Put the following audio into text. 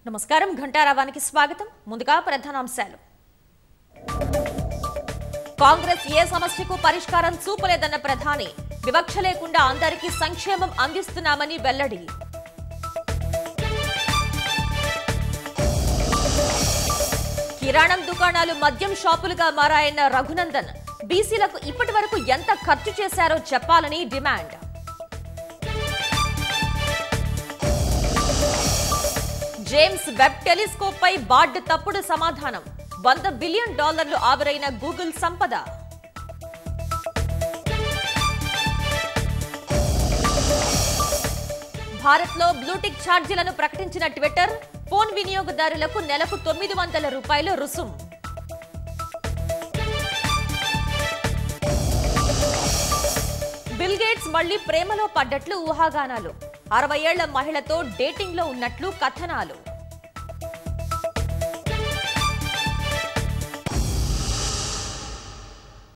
నమస్కారం ఘంటారావానికి స్వాగతం ముందుగా ప్రధానాంశాలు కాంగ్రెస్ ఏ సమస్యకు పరిష్కారం చూపలేదన్న ప్రధాని వివక్ష లేకుండా అందరికీ సంక్షేమం అందిస్తున్నామని వెల్లడి కిరాణం దుకాణాలు మద్యం షాపులుగా మారాయన్న రఘునందన్ బీసీలకు ఇప్పటివరకు ఎంత ఖర్చు చేశారో చెప్పాలని డిమాండ్ జేమ్స్ వెబ్ టెలిస్కోప్ పై బార్డ్ తప్పుడు సమాధానం $100 బిలియన్ ఆవిరైన గూగుల్ సంపద భారత్లో బ్లూటిక్ ఛార్జీలను ప్రకటించిన ట్విట్టర్ ఫోన్ వినియోగదారులకు నెలకు $900 రుసుం బిల్ గేట్స్ మళ్లీ ప్రేమలో పడ్డట్లు ఊహాగానాలు 60 ఏళ్ల మహిళతో డేటింగ్ లో ఉన్నట్లు కథనాలు